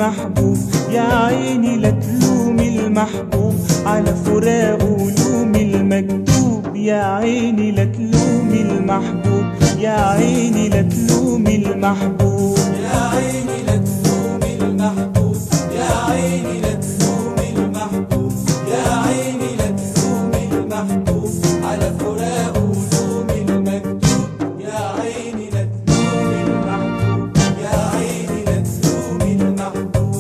المحبوب، يا عيني لا تلومي المحبوب على فراقه لومي المكتوب. يا عيني لا تلومي المحبوب، يا عيني لا تلومي المحبوب، يا عيني لا تلومي المحبوب، يا عيني لا تلومي المحبوب، يا عيني لا تلومي المحبوب على فراقه لومي المكتوب. يا عيني لا تلومي المحبوب، يا عيني لا تلومي المحبوب.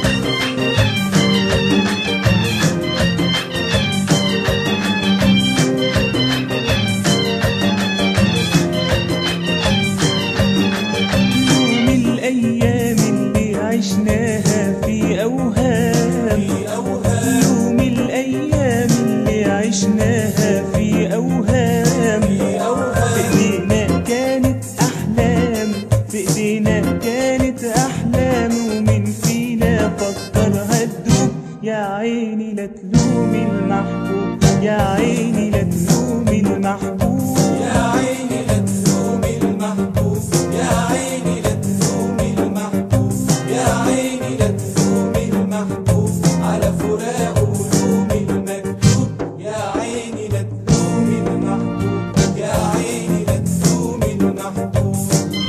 الأيام اللي عشناها في أوهام، لوم الأيام اللي عشناها في أوهام. في إيدينا كانت أحلام، في إيدينا كانت أحلام، ومن فينا فكرها تدوب. يا عيني لا تلومي المحبوب، يا عيني لا تلومي المحبوب، يا عيني لا تلومي المحبوب، يا عيني لا تلومي المحبوب، يا عيني لا تلومي المحبوب على فراقه لومي المكتوب. يا عيني لا تلومي المحبوب، يا عيني لا تلومي المحبوب.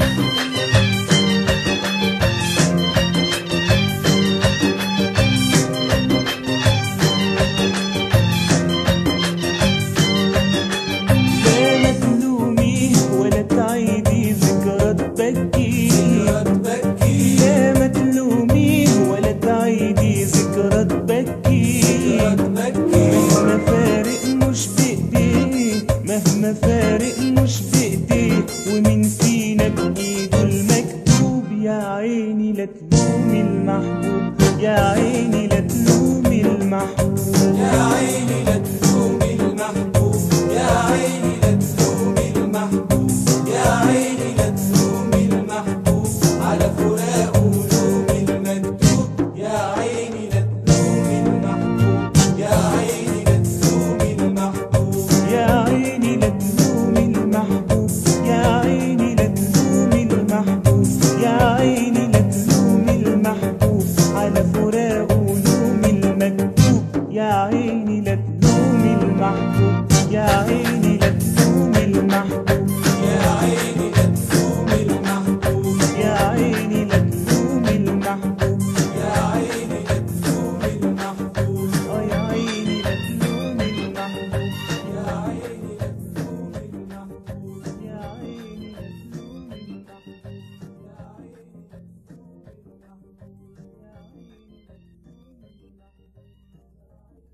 تعيدي ذكرى تبكي، لا ما تلوميه ولا تعيدي ذكرى تبكي. مهما فارق مش بإيديه، مهما فارق مش بإيديه، ومن فينا بإيده المكتوب. يا عيني لا تلومي المحبوب، يا عيني لا تلومي المحبوب.